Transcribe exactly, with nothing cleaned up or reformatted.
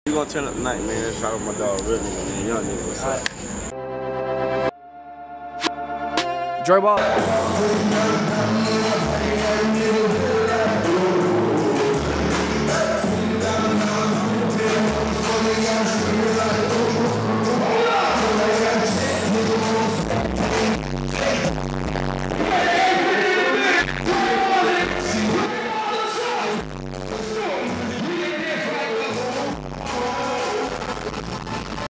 We gonna turn up tonight, man. Shout out my dog, real nigga, man. Young nigga, what's up? Dre Bars.